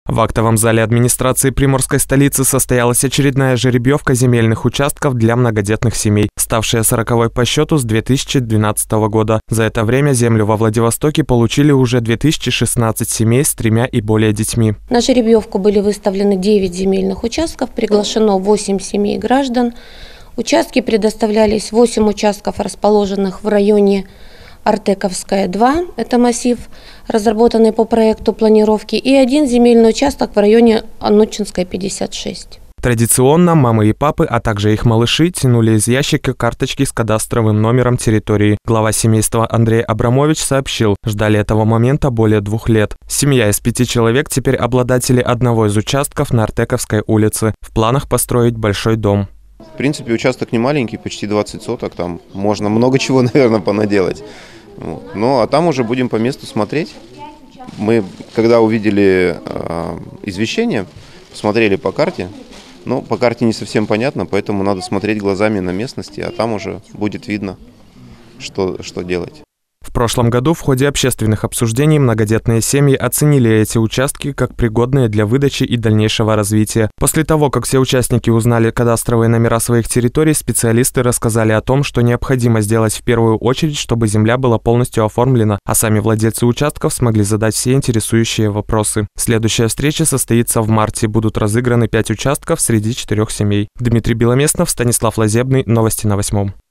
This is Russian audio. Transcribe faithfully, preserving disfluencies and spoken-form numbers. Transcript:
В актовом зале администрации приморской столицы состоялась очередная жеребьевка земельных участков для многодетных семей, ставшая сороковой по счету с две тысячи двенадцатого года. За это время землю во Владивостоке получили уже две тысячи шестнадцать семей с тремя и более детьми. На жеребьевку были выставлены девять земельных участков, приглашено восемь семей граждан. Участки предоставлялись восемь участков, расположенных в районе Артековская, два, это массив, разработанный по проекту планировки, и один земельный участок в районе Анучинская, пятьдесят шесть. Традиционно мамы и папы, а также их малыши тянули из ящика карточки с кадастровым номером территории. Глава семейства Андрей Абрамович сообщил, ждали этого момента более двух лет. Семья из пяти человек теперь обладатели одного из участков на Артековской улице. В планах построить большой дом. В принципе, участок не маленький, почти двадцать соток, там можно много чего, наверное, понаделать. Вот. Ну, а там уже будем по месту смотреть. Мы, когда увидели э, извещение, посмотрели по карте, но по карте не совсем понятно, поэтому надо смотреть глазами на местности, а там уже будет видно, что, что делать. В прошлом году в ходе общественных обсуждений многодетные семьи оценили эти участки как пригодные для выдачи и дальнейшего развития. После того, как все участники узнали кадастровые номера своих территорий, специалисты рассказали о том, что необходимо сделать в первую очередь, чтобы земля была полностью оформлена, а сами владельцы участков смогли задать все интересующие вопросы. Следующая встреча состоится в марте. Будут разыграны пять участков среди четырех семей. Дмитрий Беломестнов, Станислав Лазебный. Новости на восьмом.